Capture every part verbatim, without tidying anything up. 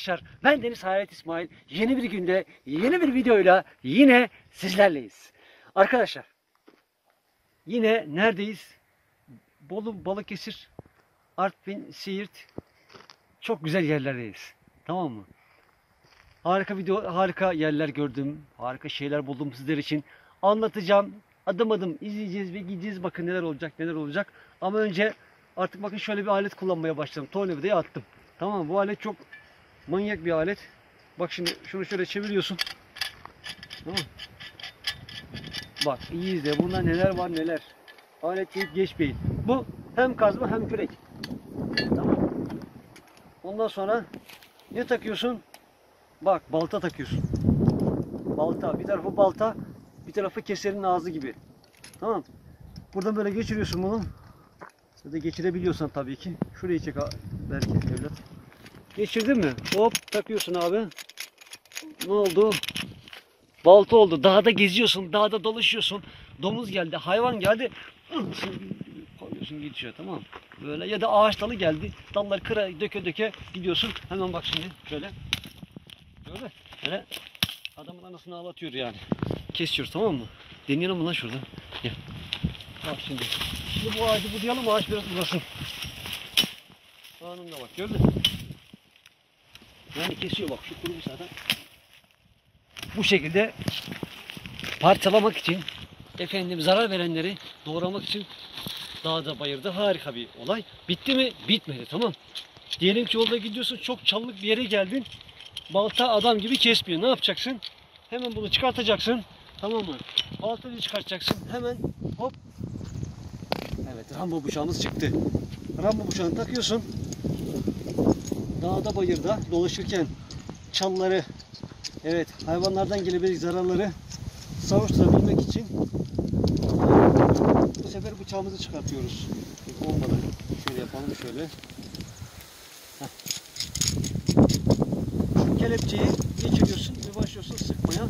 arkadaşlar, ben Deniz Hayalet İsmail. Yeni bir günde, yeni bir videoyla yine sizlerleyiz. Arkadaşlar, yine neredeyiz? Bolu, Balıkesir, Artvin, Siirt. Çok güzel yerlerdeyiz. Tamam mı? Harika video, harika yerler gördüm. Harika şeyler buldum sizler için. Anlatacağım. Adım adım izleyeceğiz ve gideceğiz. Bakın neler olacak, neler olacak. Ama önce artık bakın şöyle bir alet kullanmaya başladım. Tornavidayı attım. Tamam mı? Bu alet çok manyak bir alet. Bak şimdi şunu şöyle çeviriyorsun. Tamam. Bak iyi izle. Bunda neler var neler. Alet deyip geçmeyin. Bu hem kazma hem kürek. Tamam. Ondan sonra ne takıyorsun? Bak balta takıyorsun. Balta. Bir tarafı balta, bir tarafı keserin ağzı gibi. Tamam. Buradan böyle geçiriyorsun bunu. Ya da geçirebiliyorsan tabii ki. Şurayı çek belki evlat. Geçirdin mi? Hop takıyorsun abi. Ne oldu? Balta oldu. Dağda geziyorsun, dağda dolaşıyorsun. Domuz geldi, hayvan geldi. Koyuyorsun geçiyor, tamam. Böyle ya da ağaç dalı geldi. Dalları kıra döke döke gidiyorsun. Hemen bak şimdi şöyle. Böyle. Böyle adamın anasını ağlatıyor yani. Kesiyor, tamam mı? Deneyelim mi lan şurada? Gel. Bak şimdi. Şimdi bu ağacı budayalım, ağaç biraz uzasın. Anında bak, gördün mü? Yani kesiyor bak, şu kuru bir zaten. Bu şekilde parçalamak için, efendim zarar verenleri doğramak için dağda bayırda harika bir olay. Bitti mi? Bitmedi, tamam. Diyelim ki yolda gidiyorsun, çok çalılık bir yere geldin. Balta adam gibi kesmiyor. Ne yapacaksın? Hemen bunu çıkartacaksın. Tamam mı? Baltayı çıkartacaksın. Hemen hop. Evet, Rambo bıçağımız çıktı. Rambo bıçağını takıyorsun. Dağda bayırda dolaşırken çalıları, evet, hayvanlardan gelebilecek zararları savuşturabilmek için bu sefer bıçağımızı çıkartıyoruz. Olmadan şöyle yapalım, şöyle. Heh. Şu kelepçeyi geçiriyorsun ve başlıyorsun sıkmaya.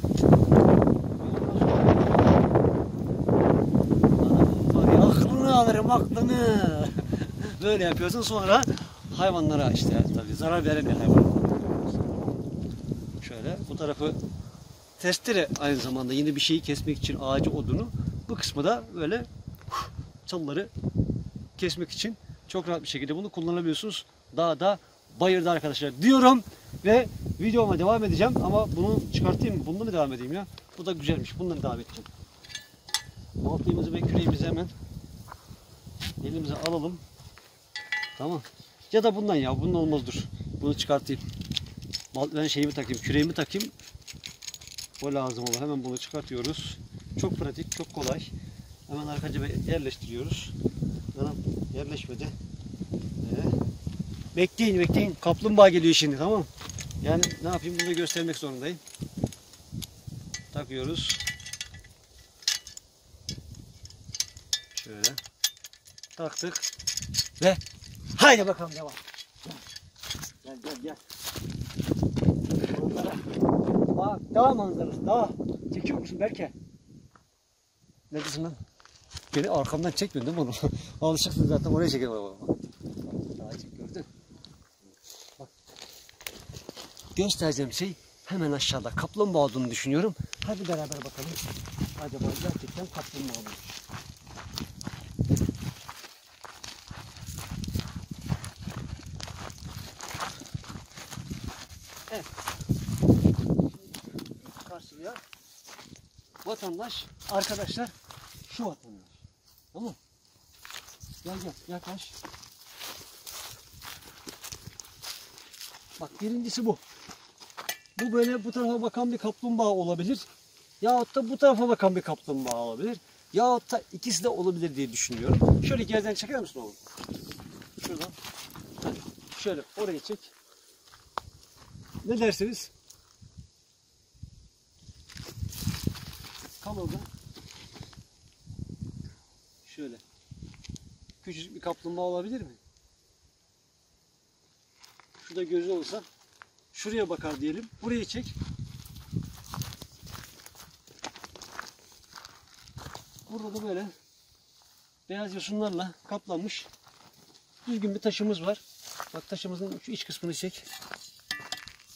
Var ya, aklını alırım aklını. Böyle yapıyorsun, sonra hayvanlara işte tabii zarar veremeyen hayvanlara. Şöyle bu tarafı testere, aynı zamanda yine bir şeyi kesmek için ağacı, odunu, bu kısmı da böyle çalıları kesmek için çok rahat bir şekilde bunu kullanabiliyorsunuz. Dağda, bayırda arkadaşlar diyorum ve videoma devam edeceğim ama bunu çıkartayım mı? Bununla mı devam edeyim ya? Bu da güzelmiş. Bununla devam edeceğim. Baltayımızı ve küreğimizi hemen elimize alalım. Tamam. Ya da bundan ya. Bunun olmaz, dur. Bunu çıkartayım. Ben şeyimi takayım, küreğimi takayım. O lazım olur. Hemen bunu çıkartıyoruz. Çok pratik, çok kolay. Hemen arkaca yerleştiriyoruz. Tamam, yerleşmedi. Ee, bekleyin, bekleyin. Kaplumbağa geliyor şimdi, tamam. Yani ne yapayım, bunu da göstermek zorundayım. Takıyoruz. Şöyle. Taktık. Ve haydi bakalım devam. Gel, gel, gel. Bak, dağ manzarası, dağ. Çekiyor musun Berke? Neredesin lan? Beni arkamdan çekmiyorsun değil mi onu? Alışıksın zaten, oraya çekiyorum. Dağı çek, gördün. Bak. Göstereceğim şey hemen aşağıda. Kaplumbağa olduğunu düşünüyorum. Hadi beraber bakalım. Acaba gerçekten kaplumbağa mı? Evet. Karşıya vatandaş, arkadaşlar, şu vatandaş. Tamam. Gel gel yaklaş. Bak, birincisi bu. Bu böyle bu tarafa bakan bir kaplumbağa olabilir. Yahut da bu tarafa bakan bir kaplumbağa olabilir. Yahut da ikisi de olabilir diye düşünüyorum. Şöyle geriden çeker misin oğlum? Şuradan. Şöyle orayı çek. Ne dersiniz? Kal orada. Şöyle. Küçücük bir kaplumbağa olabilir mi? Şurada gözü olsa şuraya bakar diyelim. Burayı çek. Burada da böyle beyaz yosunlarla kaplanmış düzgün bir taşımız var. Bak, taşımızın şu iç kısmını çek.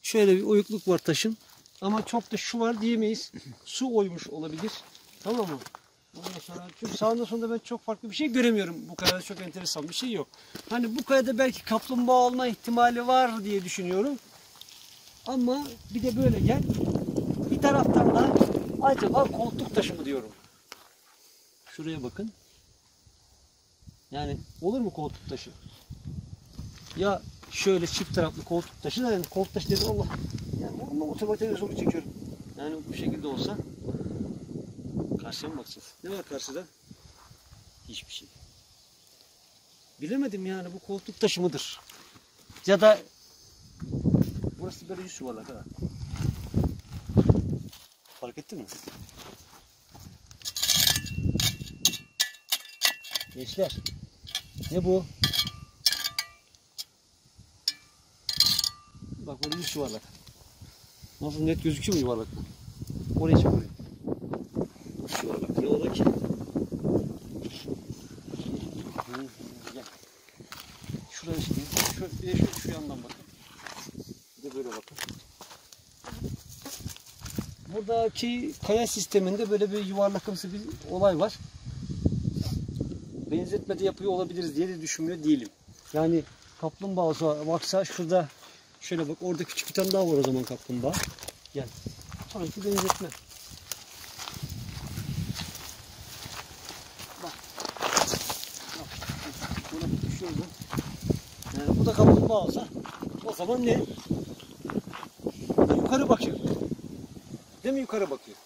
Şöyle bir oyukluk var taşın. Ama çok da şu var diyemeyiz. Su oymuş olabilir. Tamam mı? Ondan sonra, çünkü sağında sonunda ben çok farklı bir şey göremiyorum. Bu kayada çok enteresan bir şey yok. Hani bu kayada belki kaplumbağa olma ihtimali var diye düşünüyorum. Ama bir de böyle gel. Bir taraftan da acaba koltuk taşı mı diyorum. Şuraya bakın. Yani olur mu koltuk taşı? Ya şöyle çift taraflı koltuk taşı da, yani koltuk taşı dedi Allah. Yani onunla otomatik zor çekiyorum. Yani bu şekilde olsa. Karşıya mı bakacağız? Ne var karşıda? Hiçbir şey. Bilemedim yani, bu koltuk taşı mıdır? Ya da burası böyle yüz yuvarlak ha. Fark ettin mi? Gençler. Ne bu? Bak böyle yüz yuvarlak. Nasıl net gözüküyor mu yuvarlak? Oraya çek oraya. Yuvarlak ne ola ki? Gel. Şuraya çıkayım. Şu, bir de şu, şu yandan bakın. Bir de böyle bakın. Buradaki kaya sisteminde böyle bir yuvarlakımsı bir olay var. Benzetme de yapıyor olabiliriz diye de düşünmüyor değilim. Yani kaplumbağa baksa şurada şöyle bak, orada küçük bir tane daha var o zaman kaplumbağa. Gel. Sanki benzetme. Bak. Bak. Buna düşüyordu. Yani bu da kaplumbağa olsa o zaman ne? Yukarı bakıyor. Değil mi? Yukarı bakıyor.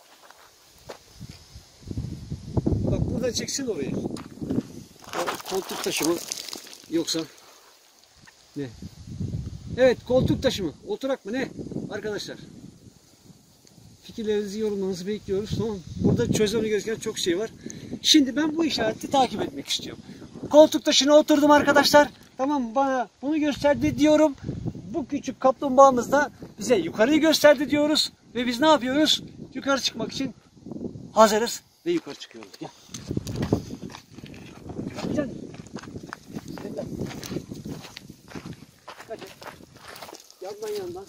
Bak buradan çeksin oraya. O koltuk taşı mı? Yoksa ne? Evet, koltuk taşı mı? Oturak mı? Ne? Arkadaşlar. Fikirlerinizi, yorumlarınızı bekliyoruz. Tamam. Burada çözümü gereken çok şey var. Şimdi ben bu işareti takip etmek istiyorum. Koltuk taşına oturdum arkadaşlar. Tamam, bana bunu gösterdi diyorum. Bu küçük kaplumbağamız da bize yukarıyı gösterdi diyoruz. Ve biz ne yapıyoruz? Yukarı çıkmak için hazırız ve yukarı çıkıyoruz. Gel. Gel. Gel. Kaç. Yandan yandan.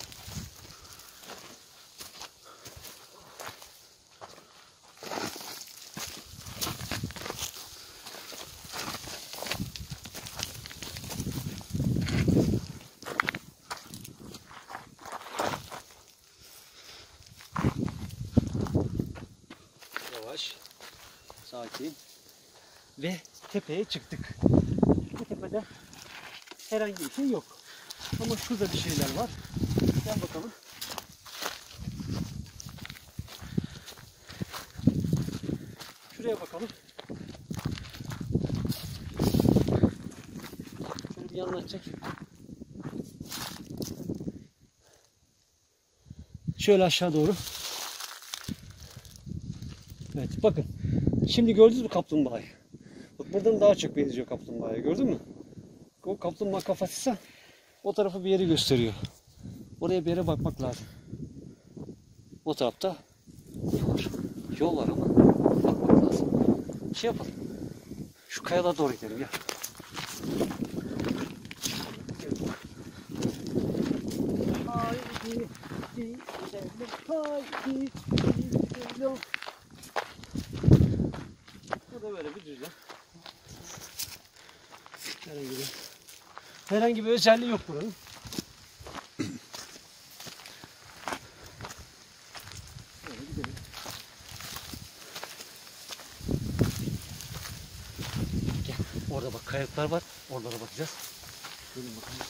Yavaş. Sakin. Ve tepeye çıktık. Bu tepede herhangi bir şey yok. Ama şurada bir şeyler var. Gel bakalım. Şuraya bakalım. Şöyle bir yandan çek. Şöyle aşağı doğru. Evet, bakın. Şimdi gördünüz mü kaplumbağayı? Bak buradan daha çok benziyor kaplumbağaya. Gördün mü? O kaplumbağa kafasıysa o tarafı bir yeri gösteriyor. Oraya bir yere bakmak lazım. O tarafta yol var. Yol var ama bakmak lazım. Şey yapalım. Şu kayalara doğru gidelim ya. Haydi gidelim. Haydi gidelim. Bu da böyle bir düzlem. Herhangi bir, herhangi bir özelliği yok buranın. Böyle gidelim. Gel. Orada bak kayalıklar var. Oralara bakacağız. Gelin bakalım.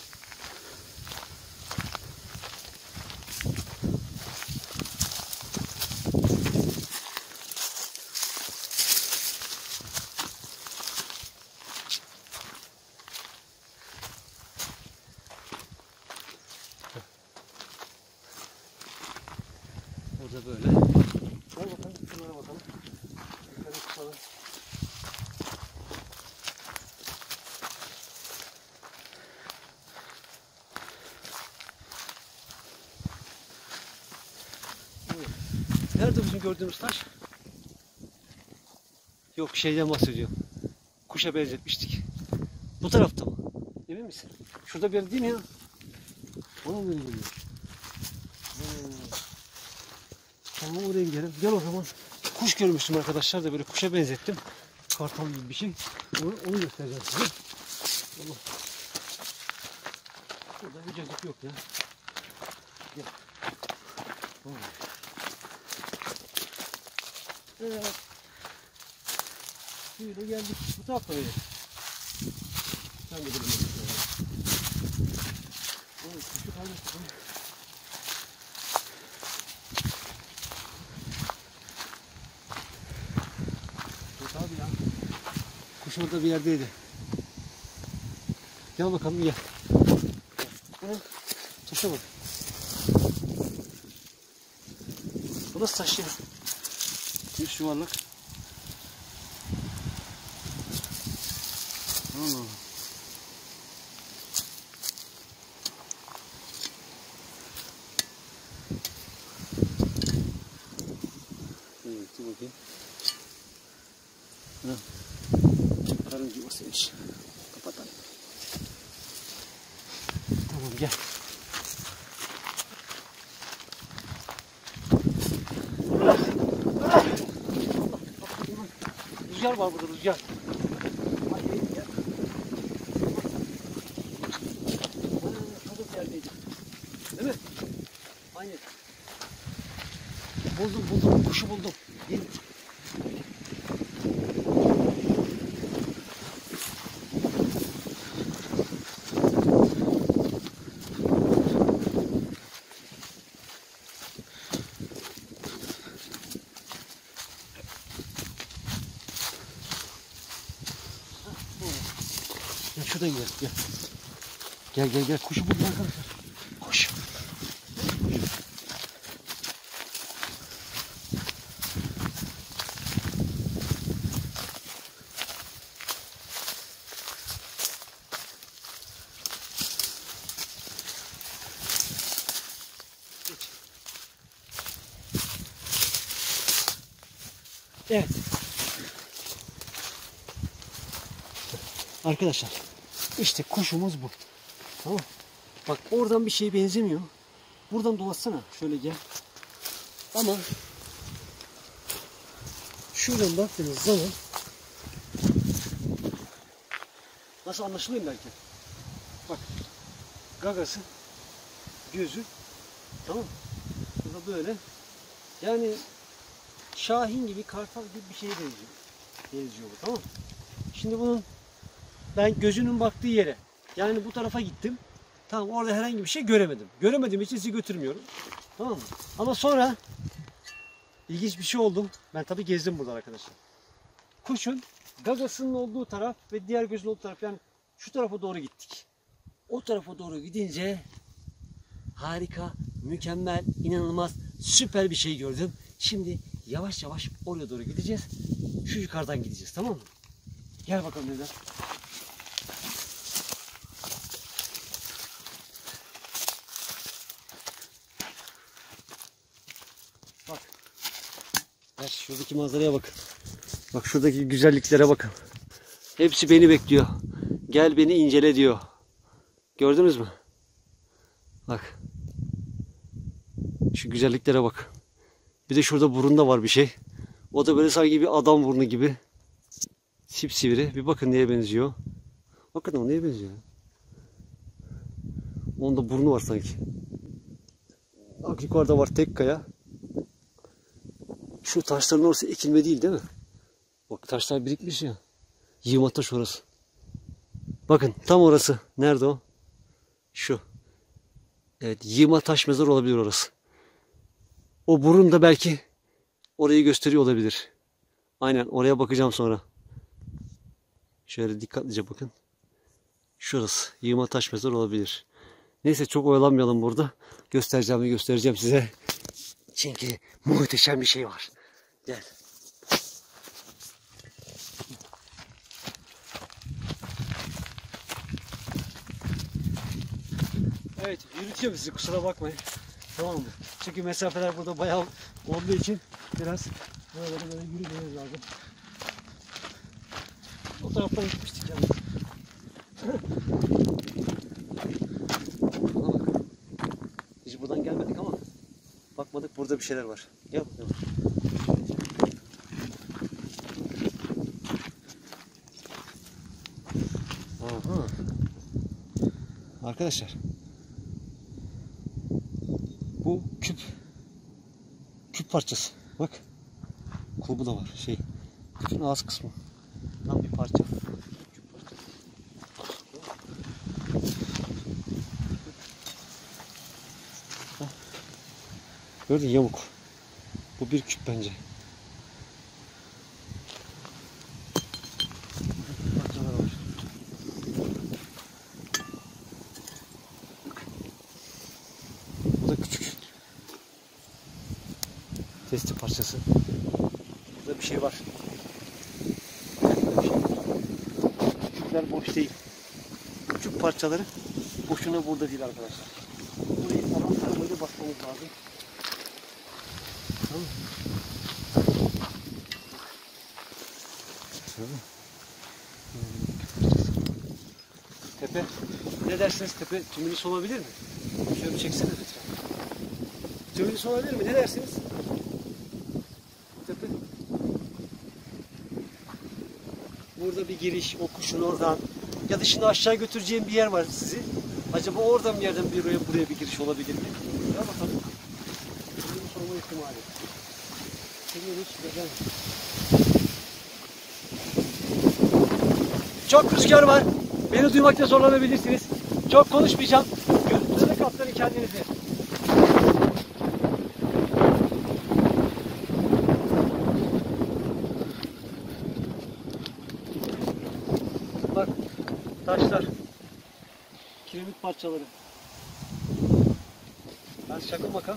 Orada böyle. Gel bakalım, şunlara bakalım. Yukarı çıkalım. Evet. Nerede bizim gördüğümüz taş? Yok, şeyden bahsediyorum. Kuşa benzetmiştik. Bu tarafta mı? Emin misin? Şurada bir yer değil mi ya? Ona mı öyle geliyor? Tamam, oraya gidelim. Gel o zaman. Kuş görmüştüm arkadaşlar da böyle kuşa benzettim. Kartal gibi bir şey. Onu, onu göstereceğim size. Allah. Burada bir cacık yok ya. Gel. Tamam. Evet. Böyle geldik. Bu tarafta böyle. Sen de bilmiyorsun. Evet, kuşu kaybettim. Yok abi ya. Kuş orada bir yerdeydi. Gel bakalım, gel. Taşa bak. Bu nasıl taş ya? Bir yuvarlak. Allah Allah. Evet, dur bakayım. Ha. Karınca yuvasıymış. Kapatalım. Tamam, gel. Rüzgar var burada, rüzgar. Değil mi? Aynen. Buldum, buldum. Kuşu buldum. Gelin. Gel şuradan gel. Gel. Gel gel gel. Kuşu buldum arkadaşlar. Koş. Evet. Arkadaşlar, işte kuşumuz bu. Tamam. Bak, oradan bir şeye benzemiyor. Buradan dolaşsana. Şöyle gel. Ama şuradan baktığınız zaman nasıl anlaşılıyor belki? Bak. Gagası, gözü, tamam. Burada böyle. Yani şahin gibi, kartal gibi bir şeye benziyor. Benziyor bu, tamam. Şimdi bunun ben gözünün baktığı yere, yani bu tarafa gittim. Tamam, orada herhangi bir şey göremedim. Göremediğim için sizi götürmüyorum. Tamam mı? Ama sonra ilginç bir şey oldu. Ben tabii gezdim burada arkadaşlar. Kuşun gagasının olduğu taraf ve diğer gözün olduğu taraf, yani şu tarafa doğru gittik. O tarafa doğru gidince harika, mükemmel, inanılmaz, süper bir şey gördüm. Şimdi yavaş yavaş oraya doğru gideceğiz. Şu yukarıdan gideceğiz, tamam mı? Gel bakalım Neden. Bak. Bak şuradaki manzaraya bak. Bak şuradaki güzelliklere bakın. Hepsi beni bekliyor. Gel beni incele diyor. Gördünüz mü? Bak. Şu güzelliklere bak. Bir de şurada burunda var bir şey. O da böyle sanki bir adam burnu gibi. Sipsivri. Bir bakın neye benziyor. Bakın o neye benziyor. Onun da burnu var sanki. Bak yukarıda var tek kaya. Şu taşların orası ekilme değil değil mi? Bak taşlar birikmiş ya. Yığma taş orası. Bakın tam orası. Nerede o? Şu. Evet, yığma taş mezar olabilir orası. O burun da belki orayı gösteriyor olabilir. Aynen, oraya bakacağım sonra. Şöyle dikkatlice bakın. Şurası. Yığma taş mezar olabilir. Neyse, çok oyalanmayalım burada. Göstereceğim ve göstereceğim size. Çünkü muhteşem bir şey var. Gel. Evet, yürütüyorum sizi, kusura bakmayın. Tamam mı? Çünkü mesafeler burada bayağı olduğu için biraz böyle böyle yürümemiz lazım. O taraftan gitmiştik yani. Bak. Hiç buradan gelmedik ama bakmadık. yapmadık. Burada bir şeyler var. Gel bakalım. Aha. Arkadaşlar. Bu küp. Küp parçası. Bak. Kulbu da var. Şey. Bütün ağız kısmı. Tam bir parça. Küp parçası. Gördün yamuk. Bu bir küp bence. Parçalar var. Bu da küçük. Testi parçası. Burada bir şey var. Burada bir şey var. Küpler boş değil. Küçük parçaları boşuna burada değil arkadaşlar. Burayı tamam taramayla basmamız lazım. Tamam. Tepe. Ne dersiniz tepe? Tümülüs olabilir mi? Şöyle bir çeksene lütfen. Tümülüs olabilir mi? Ne dersiniz? Tepe. Burada bir giriş, o kuşun oradan. Ya da şimdi aşağı götüreceğim bir yer var sizi. Acaba oradan bir yerden bir buraya, buraya bir giriş olabilir mi? Ya bakalım. Tümülüs olma ihtimali. Tümülüs neden? Çok rüzgar var. Beni duymakta zorlanabilirsiniz. Çok konuşmayacağım. Görüntüde kaptırın kendinizi. Bak taşlar. Kiremit parçaları. Ben şaka maka.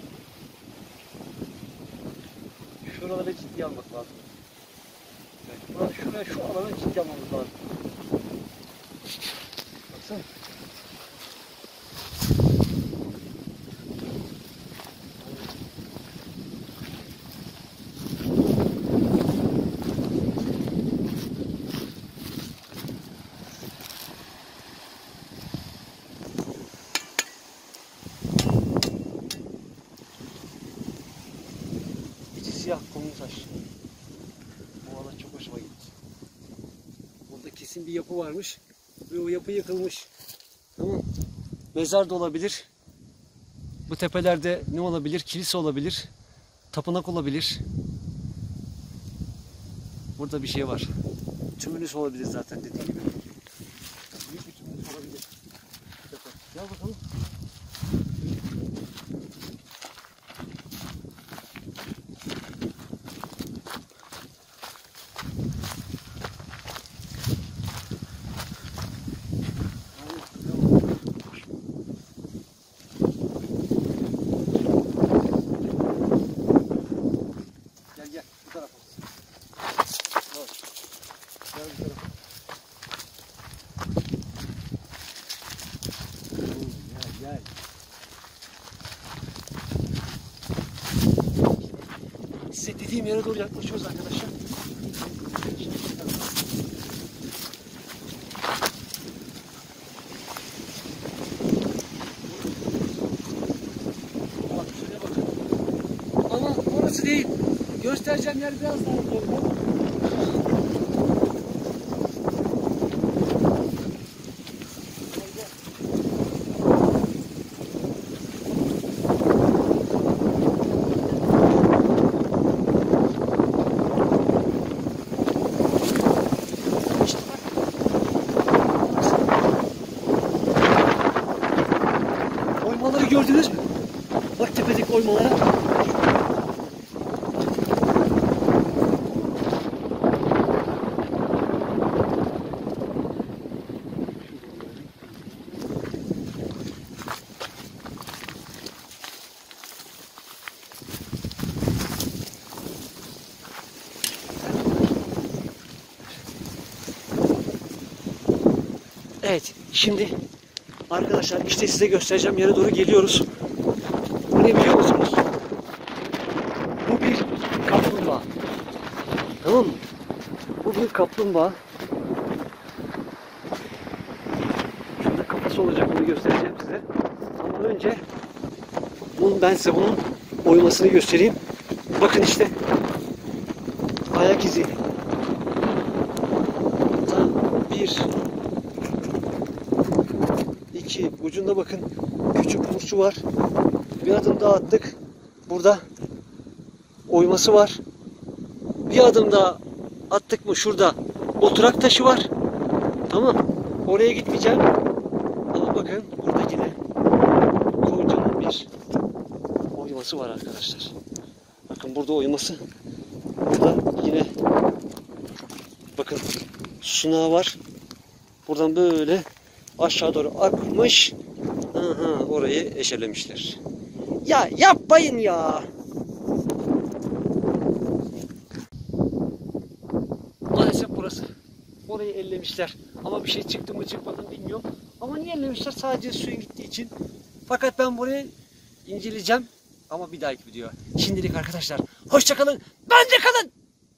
Şuralara ciddi almak lazım. Şuraya, şuraya şu alana ciddi almamız lazım. Baksana. İçi siyah kumlu taş. Bu alan çok hoşuma gitti. Burada kesin bir yapı varmış ve o yapı yıkılmış. Tamam. Mezar da olabilir. Bu tepelerde ne olabilir? Kilise olabilir. Tapınak olabilir. Burada bir şey var. Tümülüs olabilir zaten dediğim gibi. Büyük bir tümülüs olabilir. Gel bakalım. Gel gel bu tarafa. Evet. Gel bu tarafa. Gel gel. Size dediğim yere doğru yaklaşıyoruz arkadaşlar. Bak şuraya bakın. Ama orası değil. Göstereceğim yer biraz daha ileride. Oymaları gördünüz mü? Bak tepedeki oymalara. Evet, şimdi arkadaşlar işte size göstereceğim yere doğru geliyoruz. Bu ne biliyor musunuz? Bu bir kaplumbağa. Tamam mı? Bu bir kaplumbağa. Şurada kafası olacak, onu göstereceğim size. Ama önce bunun, ben size bunun oymasını göstereyim. Bakın işte ayak izi. Tam bir, iki, ucunda bakın küçük fırçı var. Bir adım daha attık. Burada oyması var. Bir adım daha attık mı şurada oturak taşı var. Tamam. Oraya gitmeyeceğim. Ama bakın burada yine kocaman bir oyması var arkadaşlar. Bakın burada oyması. Burada yine bakın sunağı var. Buradan böyle aşağı doğru akmış. Aha, orayı eşelemişler. Ya yapmayın ya. Maalesef burası. Orayı ellemişler. Ama bir şey çıktı mı çıkmadı mı bilmiyorum. Ama niye ellemişler? Sadece suyun gittiği için. Fakat ben burayı inceleyeceğim. Ama bir dahaki video. Şimdilik arkadaşlar hoşça kalın. Bence kalın.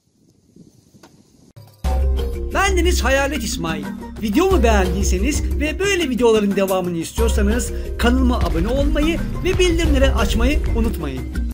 Bendeniz Hayalet İsmail. Videomu beğendiyseniz ve böyle videoların devamını istiyorsanız kanalıma abone olmayı ve bildirimleri açmayı unutmayın.